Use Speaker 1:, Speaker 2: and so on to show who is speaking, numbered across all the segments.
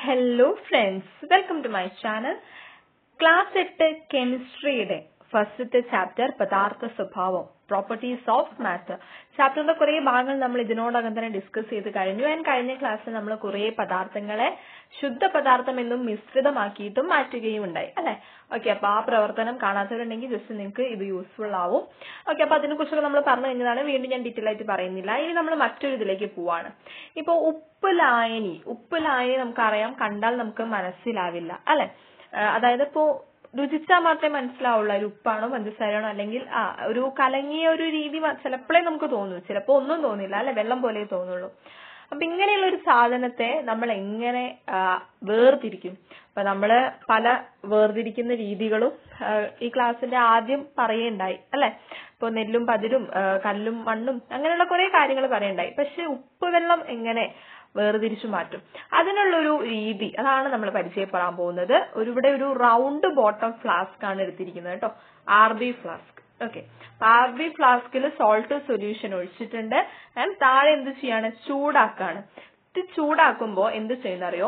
Speaker 1: Hello friends, welcome to my channel. Class 8 Chemistry ഫസ്റ്റത്തെ chapter പദാർത്ഥ സ്വഭാവം പ്രോപ്പർട്ടീസ് ഓഫ് മാറ്റർ. ചാപ്റ്ററിന്റെ കുറെ ഭാഗങ്ങൾ നമ്മൾ ഇതിനോടകം തന്നെ ഡിസ്കസ് ചെയ്ത് കഴിഞ്ഞു. കഴിഞ്ഞ ക്ലാസ്സിൽ നമ്മൾ കുറെ പദാർത്ഥങ്ങളെ ശുദ്ധ പദാർത്ഥം എന്നും മിശ്രിതമാക്കിയിട്ടും മാറ്റുകയും ഉണ്ടായി അല്ലെ. ഓക്കെ, അപ്പൊ ആ പ്രവർത്തനം കാണാത്തവരുണ്ടെങ്കിൽ ജസ്റ്റ് നിങ്ങൾക്ക് ഇത് യൂസ്ഫുൾ ആവും. ഓക്കെ, അപ്പൊ അതിനെ കുറിച്ചൊക്കെ നമ്മൾ പറഞ്ഞു കഴിഞ്ഞതാണ്. വീണ്ടും ഞാൻ ഡീറ്റെയിൽ ആയിട്ട് പറയുന്നില്ല. ഇനി നമ്മൾ മറ്റൊരു ഇതിലേക്ക് പോവാണ്. ഇപ്പൊ ഉപ്പ് ലായനി നമുക്കറിയാം, കണ്ടാൽ നമുക്ക് മനസ്സിലാവില്ല അല്ലെ. അതായത് ഇപ്പോ രുചിച്ചാൽ മാത്രമേ മനസ്സിലാവുള്ളൂ ഒരു ഉപ്പാണോ പഞ്ചസാരയാണോ, അല്ലെങ്കിൽ ഒരു കലങ്ങിയ ഒരു രീതി ചിലപ്പോഴേ നമുക്ക് തോന്നൂ, ചിലപ്പോ ഒന്നും തോന്നില്ല അല്ലെ, വെള്ളം പോലെ തോന്നുള്ളൂ. അപ്പൊ ഇങ്ങനെയുള്ള ഒരു സാധനത്തെ നമ്മൾ എങ്ങനെ വേർതിരിക്കും? അപ്പൊ നമ്മള് പല വേർതിരിക്കുന്ന രീതികളും ഈ ക്ലാസ്സിന്റെ ആദ്യം പറയുണ്ടായി അല്ലെ. ഇപ്പൊ നെല്ലും പതിരും കല്ലും മണ്ണും അങ്ങനെയുള്ള കുറെ കാര്യങ്ങൾ പറയുണ്ടായി. പക്ഷെ ഉപ്പ് വെള്ളം എങ്ങനെ വേർതിരിച്ചു മാറ്റും, അതിനുള്ളൊരു രീതി അതാണ് നമ്മൾ പരിചയപ്പെടാൻ പോകുന്നത്. ഇവിടെ ഒരു റൗണ്ട് ബോട്ടം ഫ്ലാസ്ക് ആണ് എടുത്തിരിക്കുന്നത് കേട്ടോ, RB ഫ്ലാസ്ക്. ഓക്കെ, RB ഫ്ലാസ്കിൽ സോൾട്ട് സൊല്യൂഷൻ ഒഴിച്ചിട്ടുണ്ട്. താഴെ എന്ത് ചെയ്യാണ്, ചൂടാക്കാണ്. ഇത് ചൂടാക്കുമ്പോ എന്ത് ചെയ്യുന്നറിയോ,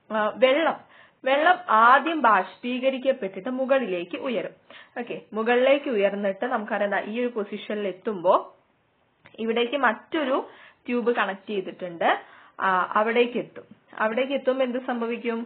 Speaker 1: വെള്ളം ആദ്യം ബാഷ്പീകരിക്കപ്പെട്ടിട്ട് മുകളിലേക്ക് ഉയരും. ഓക്കെ, മുകളിലേക്ക് ഉയർന്നിട്ട് നമുക്കറിയാം ഈ ഒരു പൊസിഷനിൽ എത്തുമ്പോ ഇവിടേക്ക് മറ്റൊരു ട്യൂബ് കണക്ട് ചെയ്തിട്ടുണ്ട്. അവിടേക്ക് എത്തുമ്പോ എന്ത് സംഭവിക്കും,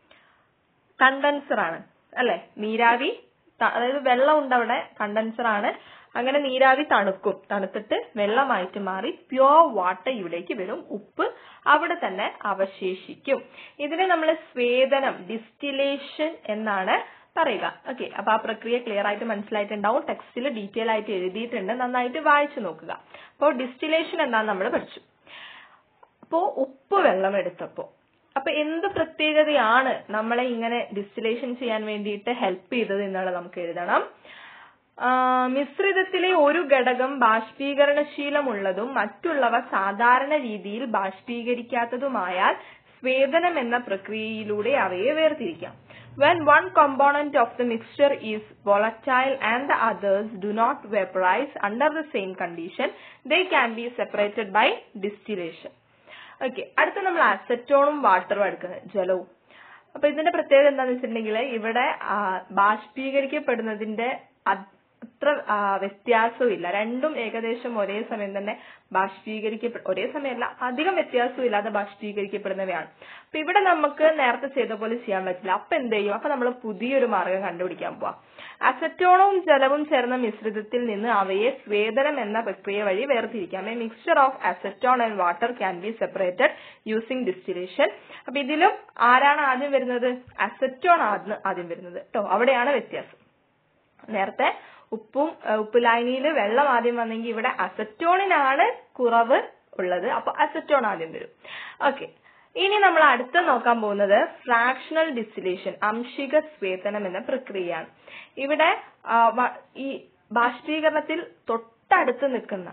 Speaker 1: കണ്ടൻസർ ആണ് അല്ലെ. നീരാവി, അതായത് വെള്ളം ഉണ്ട് അവിടെ, കണ്ടൻസർ ആണ്. അങ്ങനെ നീരാവി തണുത്തിട്ട് വെള്ളമായിട്ട് മാറി പ്യുവർ വാട്ടർ ഇവിടേക്ക് വരും. ഉപ്പ് അവിടെ തന്നെ അവശേഷിക്കും. ഇതിനെ നമ്മൾ സ്വേദനം, ഡിസ്റ്റിലേഷൻ എന്നാണ് പറയുക. ഓക്കെ, അപ്പൊ ആ പ്രക്രിയ ക്ലിയർ ആയിട്ട് മനസ്സിലായിട്ടുണ്ടാവും. ടെക്സ്റ്റിൽ ഡീറ്റെയിൽ ആയിട്ട് എഴുതിയിട്ടുണ്ട്, നന്നായിട്ട് വായിച്ചു നോക്കുക. അപ്പോൾ ഡിസ്റ്റിലേഷൻ എന്താന്ന് നമ്മൾ പഠിച്ചു. അപ്പോ ഉപ്പ് വെള്ളം എടുത്തപ്പോ അപ്പൊ എന്ത് പ്രത്യേകതയാണ് നമ്മളെ ഇങ്ങനെ ഡിസ്റ്റിലേഷൻ ചെയ്യാൻ വേണ്ടിയിട്ട് ഹെൽപ്പ് ചെയ്തത് എന്നുള്ളത് നമുക്ക് എഴുതണം. മിശ്രിതത്തിലെ ഒരു ഘടകം ബാഷ്പീകരണശീലമുള്ളതും മറ്റുള്ളവ സാധാരണ രീതിയിൽ ബാഷ്പീകരിക്കാത്തതുമായാൽ സ്വേദനം എന്ന പ്രക്രിയയിലൂടെ അവയെ വേർതിരിക്കാം. When one component of the mixture is volatile and the others do not vaporize under the same condition, they can be separated by distillation. Okay, അടുത്ത നമ്മൾ അസറ്റോണും വാട്ടറും എടുക്കുന്നത്, ജലവും. അപ്പൊ ഇതിന്റെ പ്രത്യേകത എന്താണെന്ന് വെച്ചിട്ടുണ്ടെങ്കിൽ ഇവിടെ ബാഷ്പീകരിക്കപ്പെടുന്നതിന്റെ അത്ര വ്യത്യാസവും ഇല്ല. രണ്ടും ഏകദേശം ഒരേ സമയം തന്നെ ഒരേ സമയമല്ല, അധികം വ്യത്യാസവും ഇല്ലാതെ ബാഷ്പീകരിക്കപ്പെടുന്നവയാണ്. അപ്പൊ ഇവിടെ നമുക്ക് നേരത്തെ ചെയ്ത പോലെ ചെയ്യാൻ പറ്റില്ല. അപ്പൊ എന്ത് ചെയ്യും, അപ്പൊ നമ്മൾ പുതിയൊരു മാർഗം കണ്ടുപിടിക്കാൻ പോവാം. അസറ്റോണും ജലവും ചേർന്ന മിശ്രിതത്തിൽ നിന്ന് അവയെ സ്വേദനം എന്ന പ്രക്രിയ വഴി വേർതിരിക്കാം. A mixture of acetone and water can be separated using distillation. അപ്പൊ ഇതിലും ആരാണ് ആദ്യം വരുന്നത്, അസറ്റോൺ ആദ്യം വരുന്നത് കേട്ടോ. അവിടെയാണ് വ്യത്യാസം. നേരത്തെ ഉപ്പ് ലായനിയിൽ വെള്ളം ആദ്യം വന്നെങ്കിൽ ഇവിടെ അസറ്റോണിനാണ് കുറവ് ഉള്ളത്, അപ്പൊ അസറ്റോൺ ആദ്യം വരും. ഓക്കെ, ഇനി നമ്മൾ അടുത്ത നോക്കാൻ പോകുന്നത് ഫ്രാക്ഷണൽ ഡിസ്റ്റിലേഷൻ, അംശിക സ്വേദനം എന്ന പ്രക്രിയയാണ്. ഇവിടെ ഈ ബാഷ്പീകരണത്തിൽ തൊട്ടടുത്ത് നിൽക്കുന്ന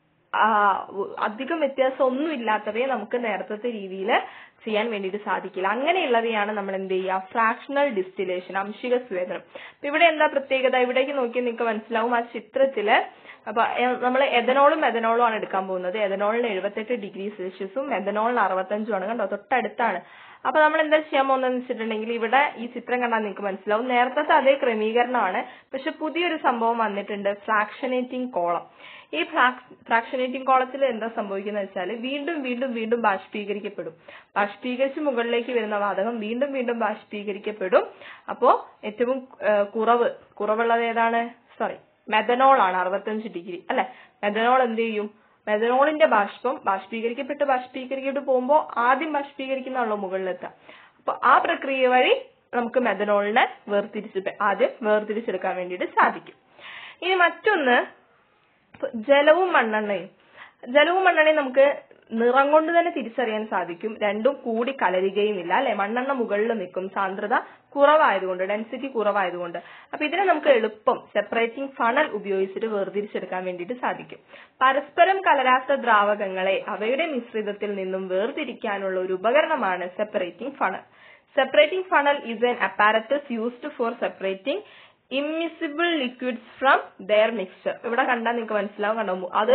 Speaker 1: അധികം വ്യത്യാസം ഒന്നും ഇല്ലാത്തവയെ നമുക്ക് നേരത്തെ രീതിയിൽ ചെയ്യാൻ വേണ്ടിയിട്ട് സാധിക്കില്ല. അങ്ങനെയുള്ളവയാണ് നമ്മൾ എന്ത് ചെയ്യുക, ഫ്രാക്ഷണൽ ഡിസ്റ്റിലേഷൻ, അംശിക സ്വേദനം. അപ്പൊ ഇവിടെ എന്താ പ്രത്യേകത, ഇവിടേക്ക് നോക്കി നിങ്ങൾക്ക് മനസ്സിലാവും. ആ ചിത്രത്തില് അപ്പൊ നമ്മൾ എഥനോളും ആണ് എടുക്കാൻ പോകുന്നത്. എഥനോളിന് 78 ഡിഗ്രി സെൽഷ്യസും മെഥനോളിന് 65 ആണ്. കണ്ടോ, തൊട്ടടുത്താണ്. അപ്പൊ നമ്മൾ എന്താ ചെയ്യാൻ പോകുന്നതെന്ന് വെച്ചിട്ടുണ്ടെങ്കിൽ ഇവിടെ ഈ ചിത്രം കണ്ടാൽ നിങ്ങൾക്ക് മനസ്സിലാവും. നേരത്തെ അതേ ക്രമീകരണമാണ്, പക്ഷെ പുതിയൊരു സംഭവം വന്നിട്ടുണ്ട്, ഫ്രാക്ഷനേറ്റിംഗ് കോളം. ഈ ഫ്രാക്ഷനേറ്റിംഗ് കോളത്തിൽ എന്താ സംഭവിക്കുന്നത് വെച്ചാൽ വീണ്ടും ബാഷ്പീകരിക്കപ്പെടും. ബാഷ്പീകരിച്ച് മുകളിലേക്ക് വരുന്ന വാതകം വീണ്ടും ബാഷ്പീകരിക്കപ്പെടും. അപ്പോ ഏറ്റവും കുറവുള്ളത് ഏതാണ്, മെഥനോൾ ആണ്, 65 ഡിഗ്രി അല്ലെ. മെഥനോൾ എന്ത് ചെയ്യും, മെഥനോളിന്റെ ബാഷ്പീകരിക്കപ്പെട്ട് പോകുമ്പോൾ ആദ്യം ബാഷ്പീകരിക്കുന്നുള്ളൂ മുകളിലെത്താം. അപ്പൊ ആ പ്രക്രിയ വഴി നമുക്ക് മെഥനോളിനെ ആദ്യം വേർതിരിച്ചെടുക്കാൻ വേണ്ടിയിട്ട് സാധിക്കും. ഇനി മറ്റൊന്ന് ജലവും മണ്ണെണ്ണയും നമുക്ക് നിറം കൊണ്ട് തന്നെ തിരിച്ചറിയാൻ സാധിക്കും. രണ്ടും കൂടി കലരുകയുമില്ല അല്ലെ. മണ്ണെണ്ണ മുകളിൽ നിൽക്കും, സാന്ദ്രത കുറവായതുകൊണ്ട്, ഡെൻസിറ്റി കുറവായതുകൊണ്ട്. അപ്പൊ ഇതിനെ നമുക്ക് എളുപ്പം സെപ്പറേറ്റിംഗ് ഫണൽ ഉപയോഗിച്ചിട്ട് വേർതിരിച്ചെടുക്കാൻ വേണ്ടിയിട്ട് സാധിക്കും. പരസ്പരം കലരാത്ത ദ്രാവകങ്ങളെ അവയുടെ മിശ്രിതത്തിൽ നിന്നും വേർതിരിക്കാനുള്ള ഒരു ഉപകരണമാണ് separating funnel. Separating funnel is an apparatus used for separating immiscible liquids from their mixture. ഇവിടെ കണ്ടാൽ നിങ്ങൾക്ക് മനസ്സിലാവും. കണ്ടോ, അത്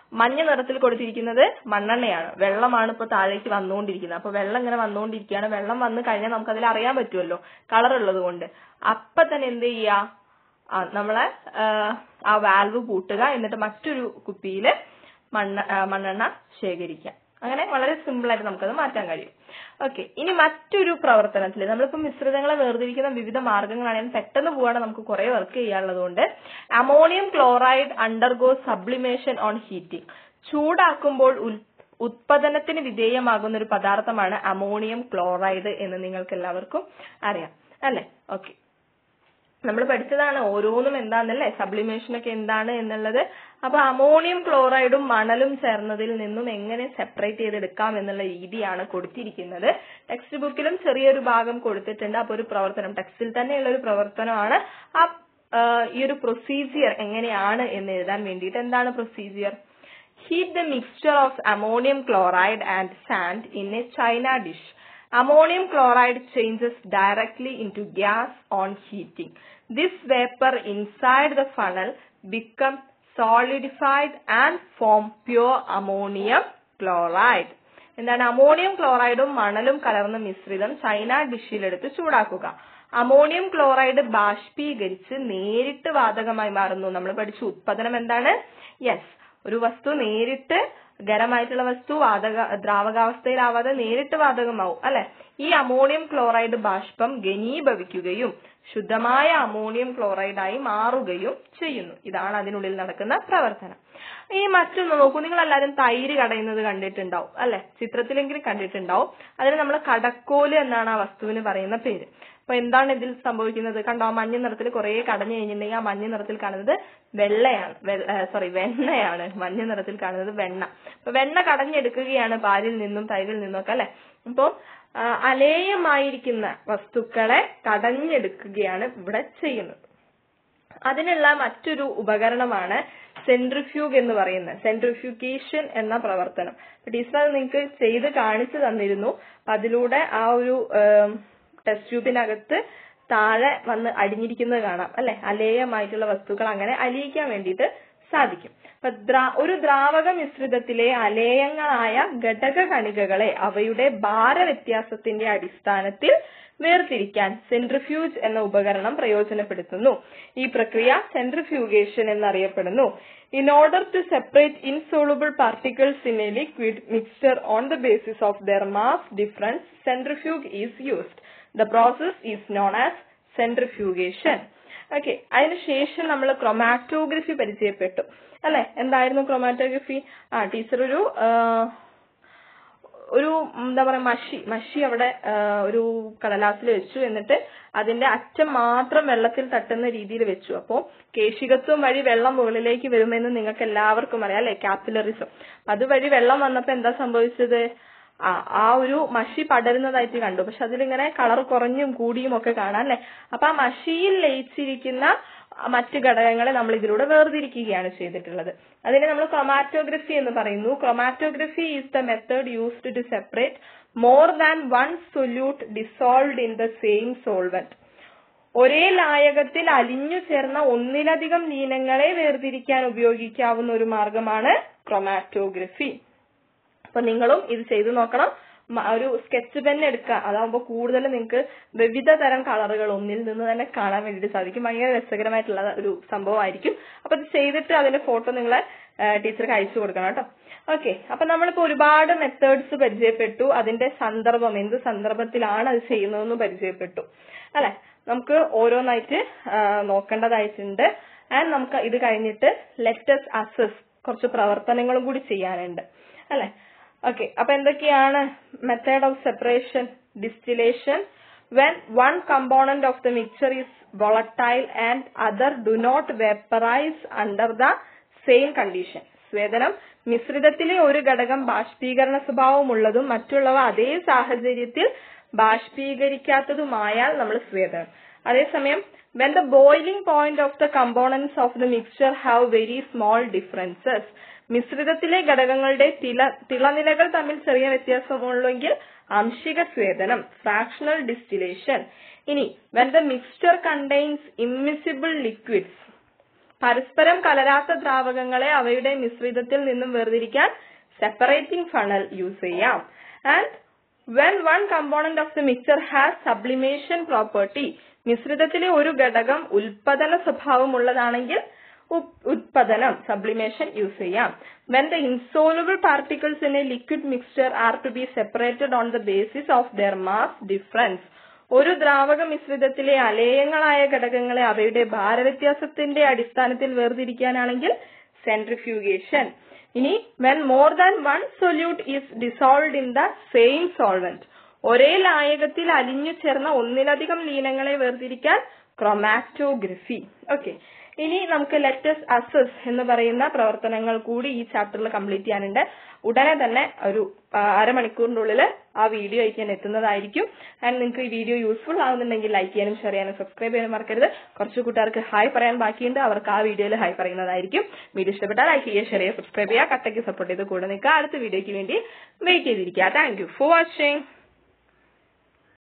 Speaker 1: മഞ്ഞ നിറത്തിൽ കൊടുത്തിരിക്കുന്നത് മണ്ണെണ്ണയാണ്, വെള്ളമാണ് ഇപ്പൊ താഴേക്ക് വന്നുകൊണ്ടിരിക്കുന്നത്. അപ്പൊ വെള്ളം ഇങ്ങനെ വന്നുകൊണ്ടിരിക്കുകയാണ്. വെള്ളം വന്നു കഴിഞ്ഞാൽ നമുക്ക് അതിൽ അറിയാൻ പറ്റുമല്ലോ കളർ ഉള്ളത് കൊണ്ട്. അപ്പൊ തന്നെ എന്ത് ചെയ്യാ, നമ്മളെ ആ വാൽവ് പൂട്ടുക, എന്നിട്ട് മറ്റൊരു കുപ്പിയില് മണ്ണെണ്ണ ശേഖരിക്കുക. അങ്ങനെ വളരെ സിമ്പിൾ ആയിട്ട് നമുക്കത് മാറ്റാൻ കഴിയും. ഓക്കെ, ഇനി മറ്റൊരു പ്രവർത്തനത്തിൽ നമ്മളിപ്പോ മിശ്രിതങ്ങളെ വേർതിരിക്കുന്ന വിവിധ മാർഗങ്ങളാണ്. ഞാൻ പെട്ടെന്ന് പോവാണ്, നമുക്ക് കുറെ വർക്ക് ചെയ്യാനുള്ളത് കൊണ്ട്. Ammonium chloride undergo sublimation on heating. ചൂടാക്കുമ്പോൾ ഉത്പാദനത്തിന് വിധേയമാകുന്ന ഒരു പദാർത്ഥമാണ് അമോണിയം ക്ലോറൈഡ് എന്ന് നിങ്ങൾക്ക് എല്ലാവർക്കും അറിയാം അല്ലെ? ഓക്കെ, നമ്മൾ പഠിച്ചതാണ് ഓരോന്നും എന്താന്നല്ലേ, സബ്ലിമേഷൻ ഒക്കെ എന്താണ് എന്നുള്ളത്. അപ്പൊ അമോണിയം ക്ലോറൈഡും മണലും ചേർന്നതിൽ നിന്നും എങ്ങനെ സെപ്പറേറ്റ് ചെയ്തെടുക്കാം എന്നുള്ള രീതിയാണ് കൊടുത്തിരിക്കുന്നത്. ടെക്സ്റ്റ് ബുക്കിലും ചെറിയൊരു ഭാഗം കൊടുത്തിട്ടുണ്ട്. അപ്പൊ ഒരു പ്രവർത്തനം, ടെക്സ്റ്റിൽ തന്നെയുള്ള ഒരു പ്രവർത്തനമാണ്. ഈ ഒരു പ്രൊസീജിയർ എങ്ങനെയാണ് എന്ന് എഴുതാൻ വേണ്ടിയിട്ട്. എന്താണ് procedure? Heat the mixture of ammonium chloride and sand in a china dish. Ammonium chloride changes directly into gas on heating. This vapor inside the funnel becomes solidified and form pure ammonium chloride. എന്താണ്? Ammonium ക്ലോറൈഡും മണലും കലർന്ന മിശ്രിതം China ഡിഷിലെടുത്ത് ചൂടാക്കുക. Ammonium chloride ബാഷ്പീകരിച്ച് നേരിട്ട് വാതകമായി മാറുന്നു. നമ്മൾ പഠിച്ചു ഉത്പാദനം എന്താണ്? യെസ്, ഒരു വസ്തു നേരിട്ട് ഖരമായിട്ടുള്ള വസ്തു ദ്രാവകാവസ്ഥയിലാവാതെ നേരിട്ട് വാതകമാവും അല്ലെ? ഈ അമോണിയം ക്ലോറൈഡ് ബാഷ്പം ഘനീഭവിക്കുകയും ശുദ്ധമായ അമോണിയം ക്ലോറൈഡായി മാറുകയും ചെയ്യുന്നു. ഇതാണ് അതിനുള്ളിൽ നടക്കുന്ന പ്രവർത്തനം. ഈ മറ്റൊന്ന് നോക്കൂ, നിങ്ങൾ എല്ലാവരും തൈര് കടയുന്നത് കണ്ടിട്ടുണ്ടാവും അല്ലെ? ചിത്രത്തിലെങ്കിലും കണ്ടിട്ടുണ്ടാവും. അതിന് നമ്മൾ കടക്കോല് എന്നാണ് ആ വസ്തുവിന് പറയുന്ന പേര്. അപ്പൊ എന്താണ് ഇതിൽ സംഭവിക്കുന്നത്? കണ്ടോ, മഞ്ഞ നിറത്തിൽ കുറെ കടഞ്ഞു കഴിഞ്ഞിട്ടുണ്ടെങ്കിൽ ആ മഞ്ഞ നിറത്തിൽ കാണുന്നത് വെണ്ണയാണ്. മഞ്ഞ നിറത്തിൽ കാണുന്നത് വെണ്ണ. അപ്പൊ വെണ്ണ കടഞ്ഞെടുക്കുകയാണ് പാലിൽ നിന്നും തൈരിൽ നിന്നും ഒക്കെ അല്ലെ? അപ്പൊ അലേയമായിരിക്കുന്ന വസ്തുക്കളെ കടഞ്ഞെടുക്കുകയാണ് ഇവിടെ ചെയ്യുന്നത്. അതിനുള്ള മറ്റൊരു ഉപകരണമാണ് സെൻട്രിഫ്യൂഗ് എന്ന് പറയുന്നത്, സെൻട്രിഫ്യൂഗേഷൻ എന്ന പ്രവർത്തനം. ടീച്ചർ അത് നിങ്ങൾക്ക് ചെയ്ത് കാണിച്ചു തന്നിരുന്നു. അപ്പൊ അതിലൂടെ ആ ഒരു ടെസ്റ്റ് ട്യൂബിനകത്ത് താഴെ വന്ന് അടിഞ്ഞിരിക്കുന്നത് കാണാം അല്ലെ? അലേയമായിട്ടുള്ള വസ്തുക്കൾ അങ്ങനെ അലിയിക്കാൻ വേണ്ടിയിട്ട് സാധിക്കും. അപ്പൊ ഒരു ദ്രാവക മിശ്രിതത്തിലെ അലേയങ്ങളായ ഘടക കണികകളെ അവയുടെ ഭാരവ്യത്യാസത്തിന്റെ അടിസ്ഥാനത്തിൽ വേർതിരിക്കാൻ സെൻട്രിഫ്യൂജ് എന്ന ഉപകരണം പ്രയോജനപ്പെടുത്തുന്നു. ഈ പ്രക്രിയ സെൻട്രിഫ്യൂഗേഷൻ എന്നറിയപ്പെടുന്നു. In order to separate insoluble particles in a liquid mixture on the basis of their mass difference, centrifuge is used. The process is known as centrifugation. Okay, അതിനുശേഷം നമ്മൾ ക്രൊമാറ്റോഗ്രഫി പരിചയപ്പെട്ടു അല്ലെ? എന്തായിരുന്നു ക്രൊമാറ്റോഗ്രഫി? ടീച്ചർ ഒരു എന്താ പറയാ മഷി അവിടെ ഒരു കടലാസിൽ വെച്ചു. എന്നിട്ട് അതിന്റെ അറ്റം മാത്രം വെള്ളത്തിൽ തട്ടുന്ന രീതിയിൽ വെച്ചു. അപ്പോ കേശികത്വം വഴി വെള്ളം മുകളിലേക്ക് വരുമെന്ന് നിങ്ങൾക്ക് എല്ലാവർക്കും അറിയാം അല്ലെ? കാപ്പിലറിസം. അതുവഴി വെള്ളം വന്നപ്പോ എന്താ സംഭവിച്ചത്? ആ ഒരു മഷി പടരുന്നതായിട്ട് കണ്ടു. പക്ഷെ അതിലിങ്ങനെ കളർ കുറഞ്ഞും കൂടിയും ഒക്കെ കാണാം അല്ലെ? അപ്പൊ ആ മഷിയിൽ ലയിച്ചിരിക്കുന്ന മറ്റു ഘടകങ്ങളെ നമ്മൾ ഇതിലൂടെ വേർതിരിക്കുകയാണ് ചെയ്തിട്ടുള്ളത്. അതിനെ നമ്മൾ ക്രൊമാറ്റോഗ്രഫി എന്ന് പറയുന്നു. Chromatography is the method used to separate more than one solute dissolved in the same solvent. ഒരേ ലായകത്തിൽ അലിഞ്ഞു ചേർന്ന ഒന്നിലധികം ലീനങ്ങളെ വേർതിരിക്കാൻ ഉപയോഗിക്കാവുന്ന ഒരു മാർഗമാണ് ക്രൊമാറ്റോഗ്രഫി. അപ്പൊ നിങ്ങളും ഇത് ചെയ്തു നോക്കണം. ഒരു സ്കെച്ച് പെൻ എടുക്കുക, അതാവുമ്പോൾ കൂടുതൽ നിങ്ങൾക്ക് വിവിധ തരം കളറുകൾ ഒന്നിൽ നിന്ന് തന്നെ കാണാൻ വേണ്ടിയിട്ട് സാധിക്കും. ഭയങ്കര രസകരമായിട്ടുള്ള ഒരു സംഭവമായിരിക്കും. അപ്പൊ ഇത് ചെയ്തിട്ട് അതിന്റെ ഫോട്ടോ നിങ്ങളെ ടീച്ചർക്ക് അയച്ചു കൊടുക്കണം കേട്ടോ. ഓക്കെ, അപ്പൊ നമ്മളിപ്പോ ഒരുപാട് മെത്തേഡ്സ് പരിചയപ്പെട്ടു. അതിന്റെ സന്ദർഭം, എന്ത് സന്ദർഭത്തിലാണ് അത് ചെയ്യുന്നതെന്ന് പരിചയപ്പെട്ടു അല്ലെ? നമുക്ക് ഓരോന്നായിട്ട് നോക്കേണ്ടതായിട്ടുണ്ട്. ആൻഡ് നമുക്ക് ഇത് കഴിഞ്ഞിട്ട് ലെറ്റസ് അസസ് കുറച്ച് പ്രവർത്തനങ്ങളും കൂടി ചെയ്യാനുണ്ട് അല്ലെ? ഓക്കെ, അപ്പൊ എന്തൊക്കെയാണ്? Method of separation, distillation, when one component of the mixture is volatile and other do not vaporize under the same condition. സ്വേദനം, മിശ്രിതത്തിലെ ഒരു ഘടകം ബാഷ്പീകരണ സ്വഭാവമുള്ളതും മറ്റുള്ളവ അതേ സാഹചര്യത്തിൽ ബാഷ്പീകരിക്കാത്തതുമായാൽ നമ്മൾ സ്വേദനം. അതേസമയം when the boiling point of the components of the mixture have very small differences, മിശ്രിതത്തിലെ ഘടകങ്ങളുടെ തിളനിലകൾ തമ്മിൽ ചെറിയ വ്യത്യാസമുള്ളെങ്കിൽ ആംശിക സ്വേദനം, ഫ്രാക്ഷണൽ ഡിസ്റ്റിലേഷൻ. ഇനി when the mixture contains immiscible liquids, പരസ്പരം കലരാത്ത ദ്രാവകങ്ങളെ അവയുടെ മിശ്രിതത്തിൽ നിന്നും വേർതിരിക്കാൻ സെപ്പറേറ്റിംഗ് ഫണൽ യൂസ് ചെയ്യാം. And when one component of the mixture has sublimation property, മിശ്രിതത്തിലെ ഒരു ഘടകം ഉൽപ്പതന സ്വഭാവമുള്ളതാണെങ്കിൽ ഉത്പതനം sublimation യൂസ് ചെയ്യാം. When the insoluble particles in a liquid mixture are to be separated on the basis of their mass difference, ഒരു ദ്രാവക മിശ്രിതത്തിലെ അലേയങ്ങളായ ഘടകങ്ങളെ അവയുടെ ഭാരവ്യത്യാസത്തിന്റെ അടിസ്ഥാനത്തിൽ വേർതിരിക്കാനാണെങ്കിൽ centrifugation. ഇനി when more than one solute is dissolved in the same solvent, ഒരേ ലായകത്തിൽ അലിഞ്ഞു ചേർന്ന ഒന്നിലധികം ലീനങ്ങളെ വേർതിരിക്കാൻ chromatography. ഓക്കെ, ഇനി നമുക്ക് ലെറ്റസ് അസസ് എന്ന് പറയുന്ന പ്രവർത്തനങ്ങൾ കൂടി ഈ ചാപ്റ്ററിൽ കംപ്ലീറ്റ് ചെയ്യാനുണ്ട്. ഉടനെ തന്നെ ഒരു അരമണിക്കൂറിനുള്ളിൽ ആ വീഡിയോ അയക്കാൻ എത്തുന്നതായിരിക്കും. ആൻഡ് നിങ്ങൾക്ക് ഈ വീഡിയോ യൂസ്ഫുൾ ആവുന്നുണ്ടെങ്കിൽ ലൈക്ക് ചെയ്യാനും ഷെയർ ചെയ്യാനും സബ്സ്ക്രൈബ് ചെയ്യാനും മറക്കരുത്. കുറച്ച് കൂട്ടുകാർക്ക് ഹായ് പറയാൻ ബാക്കിയുണ്ട്, അവർക്ക് ആ വീഡിയോയിൽ ഹായ് പറയുന്നതായിരിക്കും. വീഡിയോ ഇഷ്ടപ്പെട്ടാൽ ലൈക്ക് ചെയ്യുക, ഷെയർ ചെയ്യുക, സബ്സ്ക്രൈബ് ചെയ്യുക, കട്ടയ്ക്ക് സപ്പോർട്ട് ചെയ്ത് കൂടെ നിൽക്കുക. അടുത്ത വീഡിയോയ്ക്ക് വേണ്ടി വെയിറ്റ് ചെയ്തിരിക്കുക. Thank you for watching.